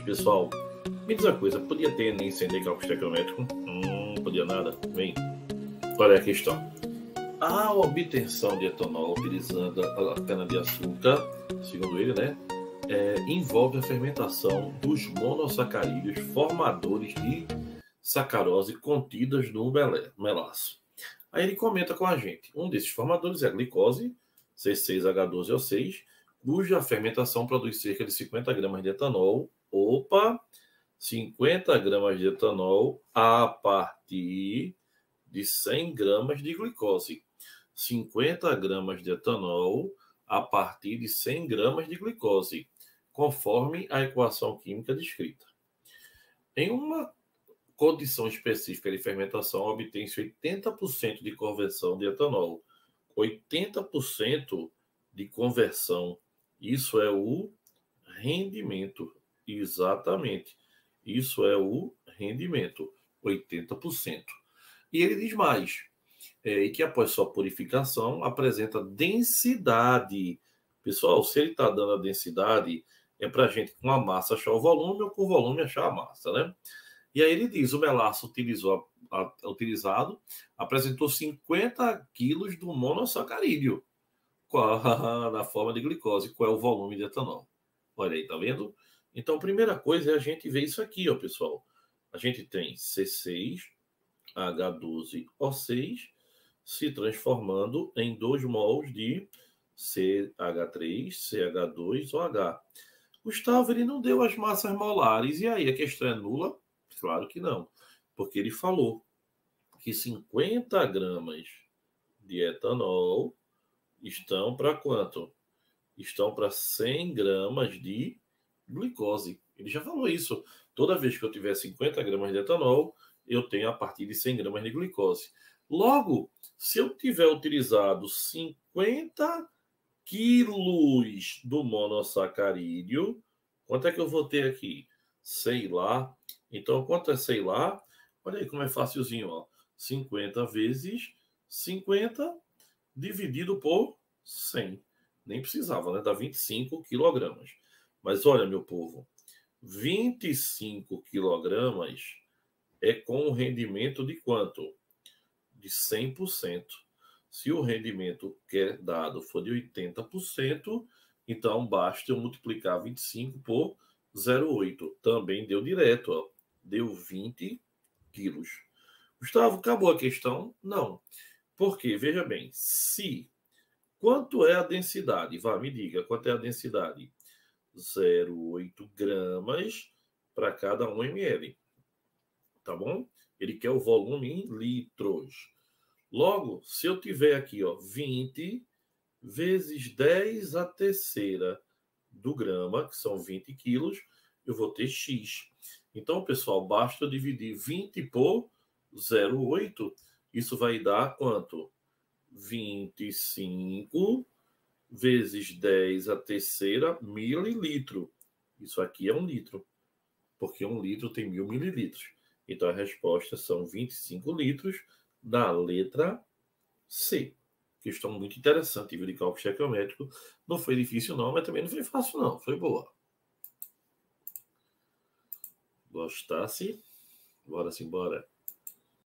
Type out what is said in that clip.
pessoal. Me diz uma coisa, podia ter Enem sem cálculo estequiométrico? Podia nada. Bem, qual é a questão? A obtenção de etanol utilizando a cana-de-açúcar, segundo ele, né, envolve a fermentação dos monossacarídeos formadores de sacarose contidas no melaço. Aí ele comenta com a gente, um desses formadores é a glicose, C6H12O6, cuja fermentação produz cerca de 50 gramas de etanol. 50 gramas de etanol a partir de 100 gramas de glicose. 50 gramas de etanol a partir de 100 gramas de glicose, conforme a equação química descrita. Em uma condição específica de fermentação, obtém-se 80% de conversão de etanol. 80% de conversão. Isso é o rendimento. Exatamente. Isso é o rendimento. 80%. E ele diz mais. E que após sua purificação apresenta densidade. Pessoal, se ele está dando a densidade, é para a gente com a massa achar o volume ou com o volume achar a massa, né? E aí ele diz, o melaço utilizado apresentou 50 quilos do monossacarídeo na forma de glicose. Qual é o volume de etanol? Olha aí, tá vendo? Então, a primeira coisa é a gente ver isso aqui, ó, pessoal. A gente tem C6H12O6 se transformando em 2 mols de CH3, CH2OH. Gustavo, ele não deu as massas molares. E aí, a questão é nula? Claro que não. Porque ele falou que 50 gramas de etanol estão para quanto? Estão para 100 gramas de glicose. Ele já falou isso. Toda vez que eu tiver 50 gramas de etanol, eu tenho a partir de 100 gramas de glicose. Logo, se eu tiver utilizado 50 quilos do monossacarídeo, quanto é que eu vou ter aqui? Sei lá. Então, quanto é sei lá? Olha aí como é facilzinho, ó. 50 vezes 50 dividido por 100. Nem precisava, né? Dá 25 quilogramas. Mas olha, meu povo, 25 quilogramas é com um rendimento de quanto? De 100%. Se o rendimento que é dado for de 80%, então basta eu multiplicar 25 por 0,8. Também deu direto, ó. Deu 20 quilos. Gustavo, acabou a questão? Não. Porque, veja bem, quanto é a densidade? Vá, me diga, quanto é a densidade? 0,8 gramas para cada 1 ml. Tá bom? Ele quer o volume em litros. Logo, se eu tiver aqui, ó, 20 vezes 10 a terceira do grama, que são 20 quilos, eu vou ter X. Então, pessoal, basta eu dividir 20 por 0,8. Isso vai dar quanto? 25 vezes 10 a terceira mililitro. Isso aqui é 1 litro, porque 1 litro tem 1000 mililitros. Então, a resposta são 25 litros da letra C. Questão muito interessante, viu, de cálculo estequiométrico. Não foi difícil, não, mas também não foi fácil, não. Foi boa. Gostasse? Bora, simbora.